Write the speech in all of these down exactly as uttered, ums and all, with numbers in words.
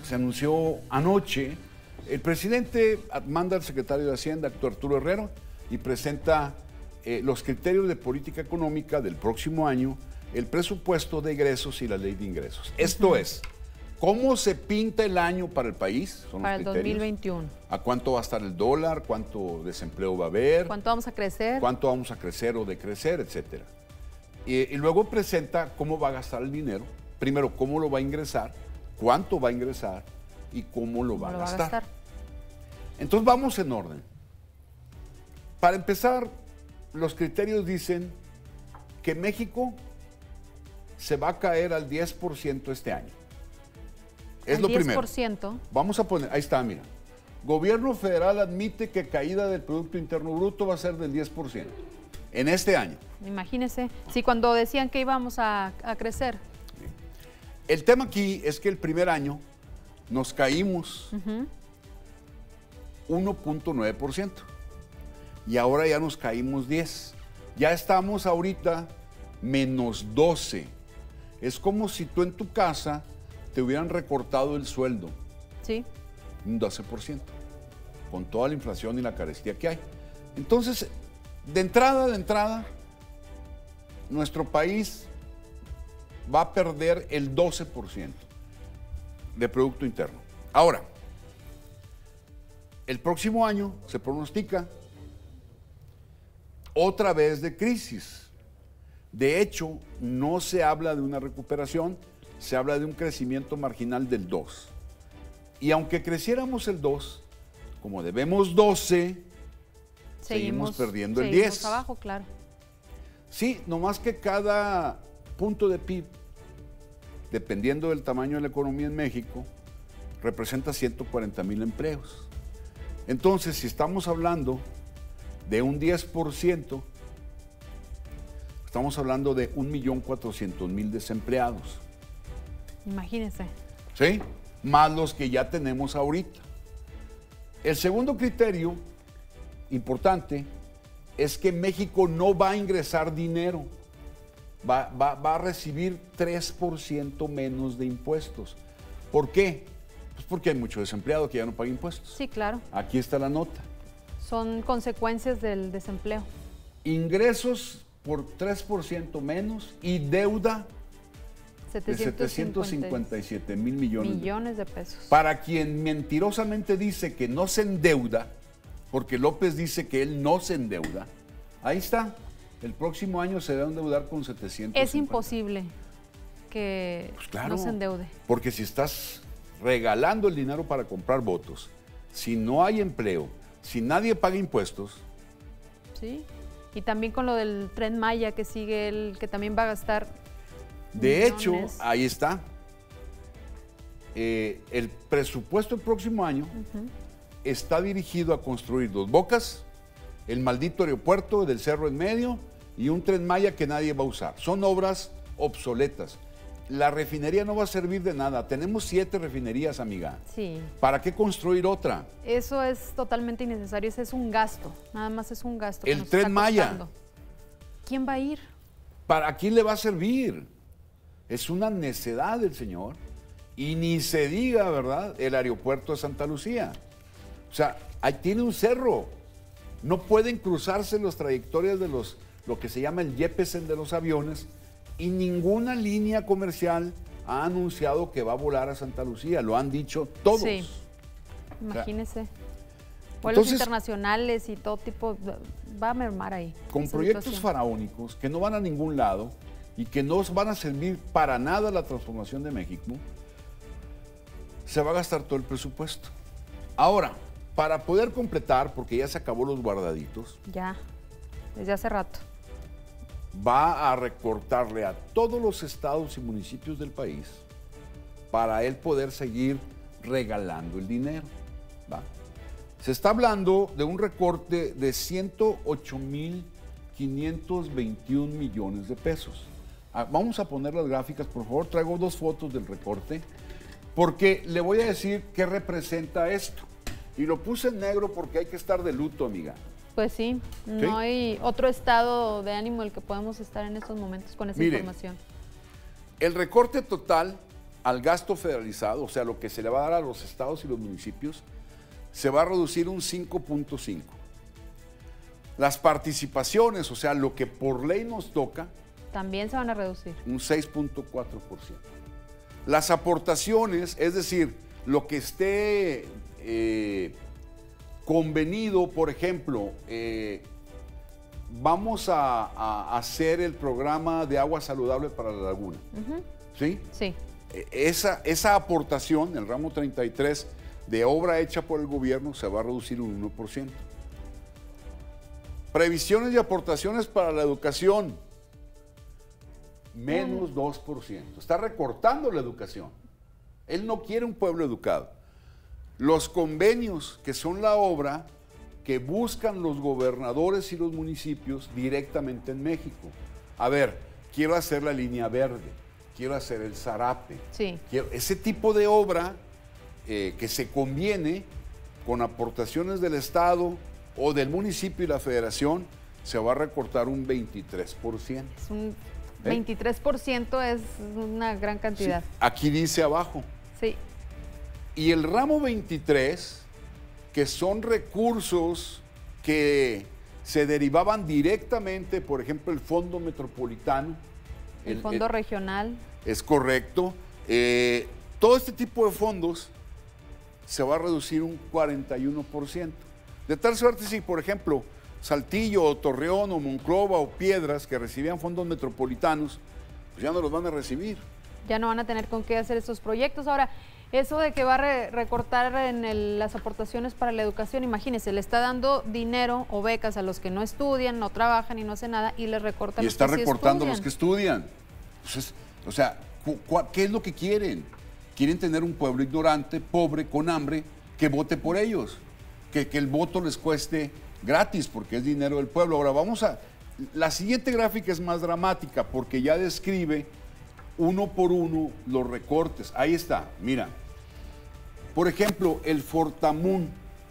se anunció anoche. El presidente manda al secretario de Hacienda, doctor Arturo Herrera, y presenta eh, los criterios de política económica del próximo año, el presupuesto de egresos y la ley de ingresos. Esto uh-huh. es, ¿cómo se pinta el año para el país? Son para los el dos mil veintiuno. ¿A cuánto va a estar el dólar? ¿Cuánto desempleo va a haber? ¿Cuánto vamos a crecer? ¿Cuánto vamos a crecer o decrecer, etcétera? Y, y luego presenta cómo va a gastar el dinero. Primero, cómo lo va a ingresar, cuánto va a ingresar y cómo lo va, ¿Cómo a, lo gastar. va a gastar. Entonces vamos en orden. Para empezar, los criterios dicen que México se va a caer al diez por ciento este año. Es lo diez por ciento. primero. Vamos a poner, ahí está, mira. Gobierno federal admite que caída del Producto Interno Bruto va a ser del diez por ciento en este año. Imagínese, si cuando decían que íbamos a, a crecer. El tema aquí es que el primer año nos caímos uh-huh. uno punto nueve por ciento y ahora ya nos caímos diez. Ya estamos ahorita menos doce. Es como si tú en tu casa te hubieran recortado el sueldo. Sí. Un doce por ciento, con toda la inflación y la carestía que hay. Entonces, de entrada, de entrada, nuestro país va a perder el doce por ciento de Producto Interno. Ahora, el próximo año se pronostica otra vez de crisis. De hecho, no se habla de una recuperación, se habla de un crecimiento marginal del dos. Y aunque creciéramos el dos, como debemos doce, seguimos, seguimos perdiendo el seguimos diez. abajo, claro. Sí, nomás que cada punto de P I B, dependiendo del tamaño de la economía en México, representa ciento cuarenta mil empleos. Entonces, si estamos hablando de un diez por ciento, estamos hablando de un millón cuatrocientos mil desempleados. Imagínense. ¿Sí? Más los que ya tenemos ahorita. El segundo criterio importante es que México no va a ingresar dinero, va, va, va a recibir tres por ciento menos de impuestos. ¿Por qué? Pues porque hay mucho desempleado que ya no paga impuestos. Sí, claro. Aquí está la nota. Son consecuencias del desempleo. Ingresos por tres por ciento menos y deuda de setecientos cincuenta y siete mil millones, millones de pesos. Para quien mentirosamente dice que no se endeuda, porque López dice que él no se endeuda, ahí está. El próximo año se va a endeudar con setecientos. Es imposible que pues claro, no se endeude. Porque si estás regalando el dinero para comprar votos, si no hay empleo, si nadie paga impuestos. Sí, y también con lo del Tren Maya que sigue, el que también va a gastar. De millones. hecho, ahí está. Eh, el presupuesto del próximo año uh-huh. está dirigido a construir Dos Bocas, el maldito aeropuerto del Cerro en medio y un Tren Maya que nadie va a usar. Son obras obsoletas. La refinería no va a servir de nada. Tenemos siete refinerías, amiga. Sí. ¿Para qué construir otra? Eso es totalmente innecesario. Ese es un gasto. Nada más es un gasto. Que el nos Tren está Maya. ¿Quién va a ir? ¿Para quién le va a servir? Es una necedad del señor. Y ni se diga, ¿verdad?, el aeropuerto de Santa Lucía. O sea, ahí tiene un cerro. No pueden cruzarse las trayectorias de los, lo que se llama el Jeppesen de los aviones, y ninguna línea comercial ha anunciado que va a volar a Santa Lucía. Lo han dicho todos. Sí, imagínese. O sea, vuelos entonces, internacionales y todo tipo, va a mermar ahí. Con proyectos situación. faraónicos que no van a ningún lado y que no van a servir para nada la transformación de México, se va a gastar todo el presupuesto. Ahora, para poder completar, porque ya se acabó los guardaditos. Ya, desde hace rato. Va a recortarle a todos los estados y municipios del país para él poder seguir regalando el dinero. ¿Va? Se está hablando de un recorte de ciento ocho mil quinientos veintiún millones de pesos. Ah, vamos a poner las gráficas, por favor. Traigo dos fotos del recorte, porque le voy a decir qué representa esto. Y lo puse en negro porque hay que estar de luto, amiga. Pues sí, no ¿Sí? hay otro estado de ánimo en el que podemos estar en estos momentos con esa Mire, información. El recorte total al gasto federalizado, o sea, lo que se le va a dar a los estados y los municipios, se va a reducir un cinco punto cinco. Las participaciones, o sea, lo que por ley nos toca, también se van a reducir. Un seis punto cuatro por ciento. Las aportaciones, es decir, lo que esté eh, convenido, por ejemplo, eh, vamos a, a hacer el programa de agua saludable para la laguna. Uh-huh. ¿Sí? Sí. Esa, esa aportación, el ramo treinta y tres, de obra hecha por el gobierno, se va a reducir un uno por ciento. Previsiones y aportaciones para la educación, menos dos por ciento. Está recortando la educación. Él no quiere un pueblo educado. Los convenios, que son la obra que buscan los gobernadores y los municipios directamente en México. A ver, quiero hacer la línea verde, quiero hacer el Zarape. Sí. Quiero, ese tipo de obra eh, que se conviene con aportaciones del Estado o del municipio y la federación, se va a recortar un veintitrés por ciento. Es un veintitrés por ciento ¿Eh? Es una gran cantidad. Sí. Aquí dice abajo. Sí. Y el ramo veintitrés, que son recursos que se derivaban directamente, por ejemplo, el Fondo Metropolitano. El, el Fondo el, Regional. Es correcto. Eh, todo este tipo de fondos se va a reducir un cuarenta y uno por ciento. De tal suerte, si, por ejemplo, Saltillo, o Torreón, o Monclova, o Piedras, que recibían fondos metropolitanos, pues ya no los van a recibir. Ya no van a tener con qué hacer estos proyectos. Ahora, eso de que va a re recortar en el, las aportaciones para la educación, imagínense, le está dando dinero o becas a los que no estudian, no trabajan y no hacen nada, y les recorta a los que sí estudian. Y está recortando a los que estudian. Entonces, o sea, ¿qué es lo que quieren? Quieren tener un pueblo ignorante, pobre, con hambre, que vote por ellos. Que, que el voto les cueste gratis, porque es dinero del pueblo. Ahora vamos a... La siguiente gráfica es más dramática, porque ya describe uno por uno los recortes. Ahí está, mira. Por ejemplo, el Fortamun.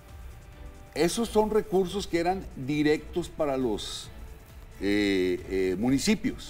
Esos son recursos que eran directos para los eh, eh, municipios.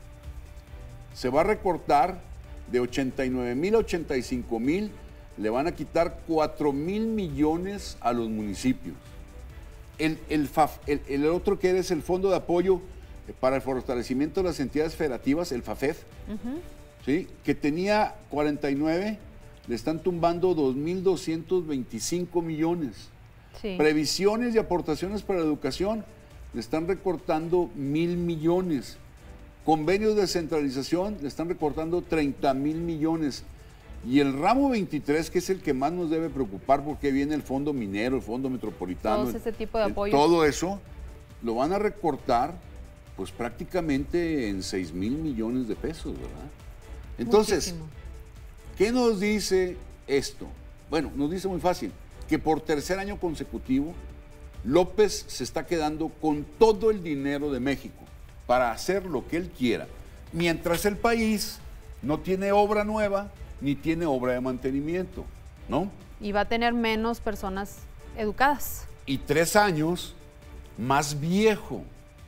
Se va a recortar de ochenta y nueve mil a ochenta y cinco mil, le van a quitar cuatro mil millones a los municipios. El, el, FAF, el, el otro que es el Fondo de Apoyo para el Fortalecimiento de las Entidades Federativas, el FAFEF, uh-huh. ¿Sí? Que tenía cuarenta y nueve, le están tumbando dos mil doscientos veinticinco millones. Sí. Previsiones y aportaciones para la educación, le están recortando mil millones. Convenios de centralización, le están recortando treinta mil millones. Y el ramo veintitrés, que es el que más nos debe preocupar, porque viene el Fondo Minero, el Fondo Metropolitano. Todo ese tipo de apoyo. Todo eso, lo van a recortar, pues prácticamente en seis mil millones de pesos, ¿verdad? Entonces, muchísimo. ¿Qué nos dice esto? Bueno, nos dice muy fácil, que por tercer año consecutivo, López se está quedando con todo el dinero de México para hacer lo que él quiera, mientras el país no tiene obra nueva, ni tiene obra de mantenimiento, ¿no? Y va a tener menos personas educadas. Y tres años más viejo.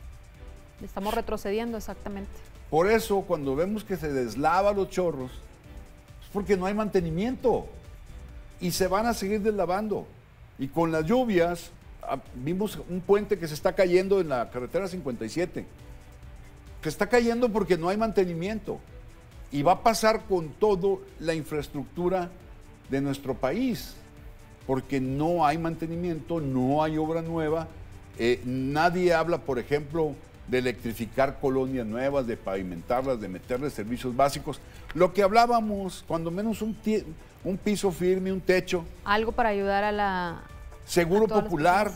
Estamos retrocediendo, exactamente. Por eso, cuando vemos que se deslava los chorros, es porque no hay mantenimiento. Y se van a seguir deslavando. Y con las lluvias, vimos un puente que se está cayendo en la carretera cincuenta y siete. Que está cayendo porque no hay mantenimiento. Y va a pasar con toda la infraestructura de nuestro país, porque no hay mantenimiento, no hay obra nueva. Eh, nadie habla, por ejemplo, de electrificar colonias nuevas, de pavimentarlas, de meterles servicios básicos. Lo que hablábamos, cuando menos un, un piso firme, un techo. Algo para ayudar a la... Seguro popular.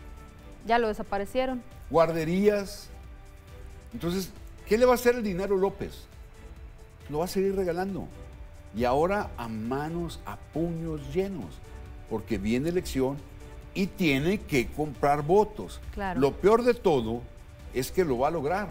Ya lo desaparecieron. Guarderías. Entonces, ¿qué le va a hacer el dinero López? Lo va a seguir regalando. Y ahora a manos, a puños llenos, porque viene elección y tiene que comprar votos. Claro. Lo peor de todo es que lo va a lograr.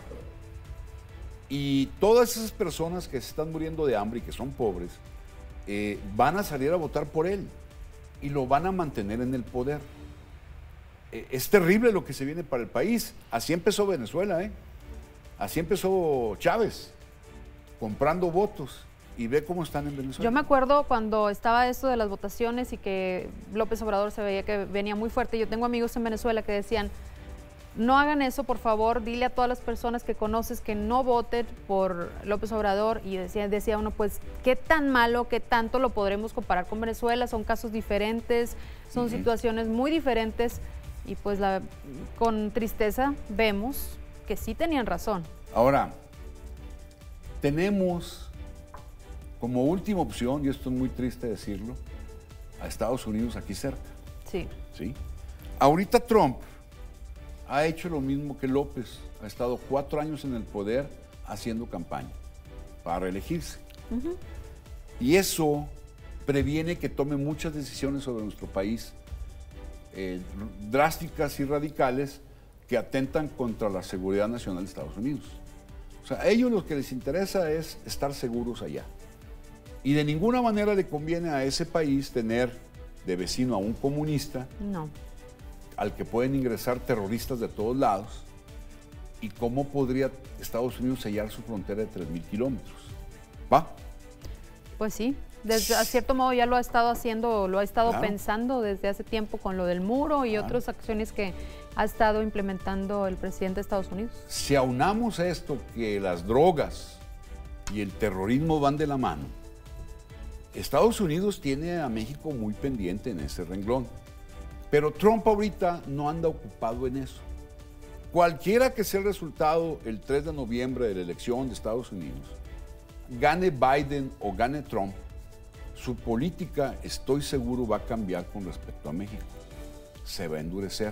Y todas esas personas que se están muriendo de hambre y que son pobres, eh, van a salir a votar por él y lo van a mantener en el poder. Eh, es terrible lo que se viene para el país. Así empezó Venezuela, ¿eh? Así empezó Chávez, comprando votos. y ve cómo están en Venezuela. Yo me acuerdo cuando estaba esto de las votaciones y que López Obrador se veía que venía muy fuerte. Yo tengo amigos en Venezuela que decían, no hagan eso, por favor, dile a todas las personas que conoces que no voten por López Obrador. Y decía, decía uno, pues, ¿qué tan malo, qué tanto lo podremos comparar con Venezuela? Son casos diferentes, son uh-huh. situaciones muy diferentes. Y pues la, con tristeza vemos que sí tenían razón. Ahora, tenemos como última opción, y esto es muy triste decirlo, a Estados Unidos aquí cerca. Sí. ¿Sí? Ahorita Trump ha hecho lo mismo que López, ha estado cuatro años en el poder haciendo campaña para reelegirse. Uh-huh. Y eso previene que tome muchas decisiones sobre nuestro país, eh, drásticas y radicales, que atentan contra la seguridad nacional de Estados Unidos. O sea, a ellos lo que les interesa es estar seguros allá. Y de ninguna manera le conviene a ese país tener de vecino a un comunista, no. al que pueden ingresar terroristas de todos lados. ¿Y cómo podría Estados Unidos sellar su frontera de tres mil kilómetros? ¿Va? Pues sí, desde, a cierto modo ya lo ha estado haciendo, lo ha estado claro. pensando desde hace tiempo con lo del muro y claro. otras acciones que ha estado implementando el presidente de Estados Unidos. Si aunamos a esto que las drogas y el terrorismo van de la mano, Estados Unidos tiene a México muy pendiente en ese renglón. Pero Trump ahorita no anda ocupado en eso. Cualquiera que sea el resultado el tres de noviembre de la elección de Estados Unidos, gane Biden o gane Trump, su política, estoy seguro, va a cambiar con respecto a México. Se va a endurecer.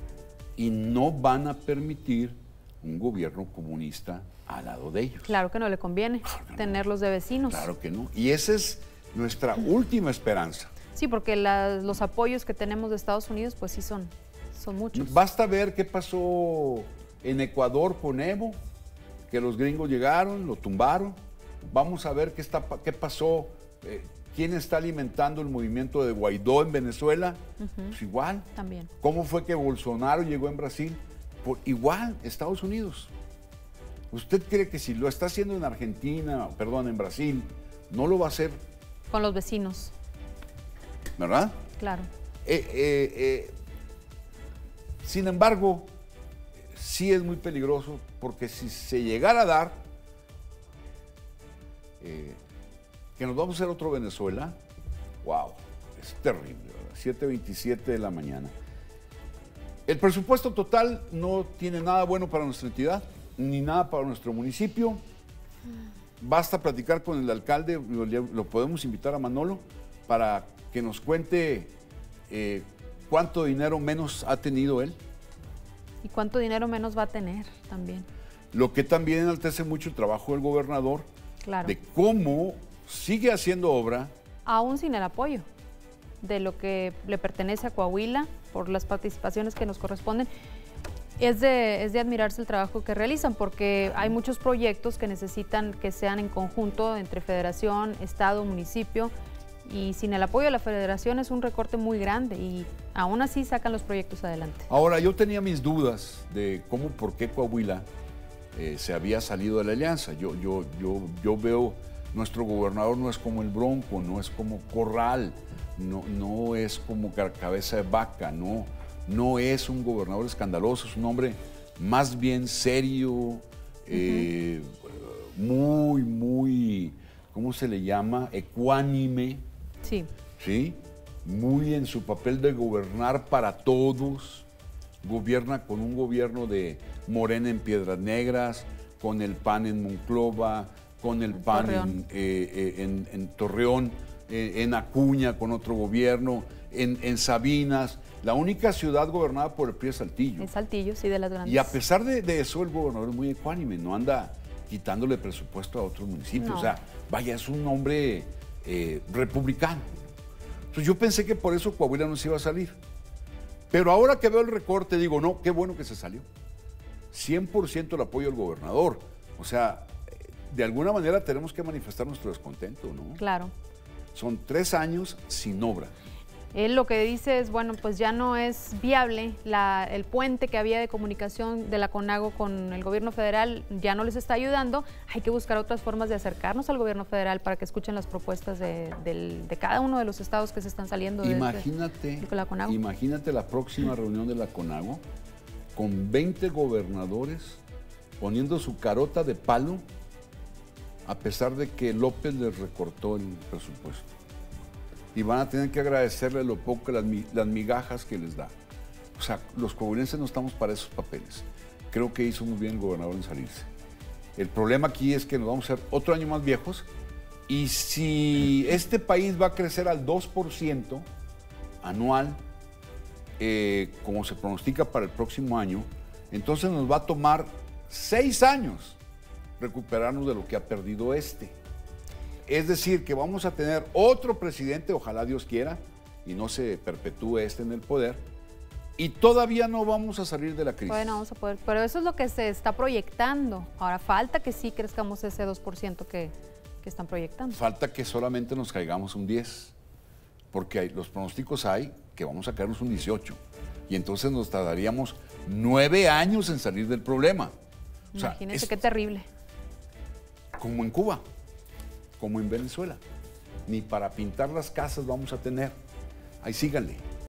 Y no van a permitir un gobierno comunista al lado de ellos. Claro que no le conviene claro que tenerlos no. de vecinos. Claro que no. Y esa es nuestra última esperanza. Sí, porque la, los apoyos que tenemos de Estados Unidos, pues sí son, son muchos. Basta ver qué pasó en Ecuador con Evo, que los gringos llegaron, lo tumbaron. Vamos a ver qué, está, qué pasó, eh, quién está alimentando el movimiento de Guaidó en Venezuela. Uh-huh. Pues igual. También. ¿Cómo fue que Bolsonaro llegó en Brasil? Pues igual, Estados Unidos. ¿Usted cree que si lo está haciendo en Argentina, perdón, en Brasil, no lo va a hacer? Con los vecinos. ¿Verdad? Claro. Eh, eh, eh, sin embargo, sí es muy peligroso porque si se llegara a dar eh, que nos vamos a hacer otro Venezuela, wow, es terrible, ¿verdad? siete veintisiete de la mañana. El presupuesto total no tiene nada bueno para nuestra entidad, ni nada para nuestro municipio. Basta platicar con el alcalde, lo, lo podemos invitar a Manolo para que nos cuente eh, cuánto dinero menos ha tenido él. Y cuánto dinero menos va a tener también. Lo que también enaltece mucho el trabajo del gobernador, claro. de cómo sigue haciendo obra. Aún sin el apoyo de lo que le pertenece a Coahuila por las participaciones que nos corresponden. Es de, es de admirarse el trabajo que realizan porque hay muchos proyectos que necesitan que sean en conjunto entre federación, estado, municipio. Y sin el apoyo de la federación es un recorte muy grande y aún así sacan los proyectos adelante. Ahora, yo tenía mis dudas de cómo, por qué Coahuila eh, se había salido de la alianza. Yo, yo, yo, yo veo, nuestro gobernador no es como el Bronco, no es como Corral, no, no es como Cabeza de Vaca, no, no es un gobernador escandaloso, es un hombre más bien serio, eh, uh-huh. muy, muy, ¿cómo se le llama? Ecuánime. Sí. ¿Sí? Muy en su papel de gobernar para todos. Gobierna con un gobierno de Morena en Piedras Negras, con el P A N en Monclova, con el P A N en, eh, eh, en, en Torreón, eh, en Acuña con otro gobierno, en, en Sabinas. La única ciudad gobernada por el P R I es Saltillo. Es Saltillo, sí, de las grandes. Y a pesar de, de eso, el gobernador es muy ecuánime, no anda quitándole presupuesto a otros municipios. No. O sea, vaya, es un hombre eh, republicano. Entonces yo pensé que por eso Coahuila no se iba a salir. Pero ahora que veo el recorte, digo, no, qué bueno que se salió. cien por ciento el apoyo del gobernador. O sea, de alguna manera tenemos que manifestar nuestro descontento, ¿no? Claro. Son tres años sin obra. Él lo que dice es, bueno, pues ya no es viable la, el puente que había de comunicación de la CONAGO con el gobierno federal, ya no les está ayudando, hay que buscar otras formas de acercarnos al gobierno federal para que escuchen las propuestas de, de, de cada uno de los estados que se están saliendo imagínate, de, de la CONAGO. Imagínate la próxima reunión de la CONAGO con veinte gobernadores poniendo su carota de palo a pesar de que López les recortó el presupuesto. Y van a tener que agradecerle lo poco, las, las migajas que les da. O sea, los coahuilenses no estamos para esos papeles. Creo que hizo muy bien el gobernador en salirse. El problema aquí es que nos vamos a ser otro año más viejos y si este país va a crecer al dos por ciento anual, eh, como se pronostica para el próximo año, entonces nos va a tomar seis años recuperarnos de lo que ha perdido este. Es decir, que vamos a tener otro presidente, ojalá Dios quiera, y no se perpetúe este en el poder, y todavía no vamos a salir de la crisis. Bueno, vamos a poder, pero eso es lo que se está proyectando. Ahora falta que sí crezcamos ese dos por ciento que, que están proyectando. Falta que solamente nos caigamos un diez, porque hay, los pronósticos hay que vamos a caernos un dieciocho, y entonces nos tardaríamos nueve años en salir del problema. O sea, imagínense es qué terrible. Como en Cuba, como en Venezuela. Ni para pintar las casas vamos a tener. Ahí síganle.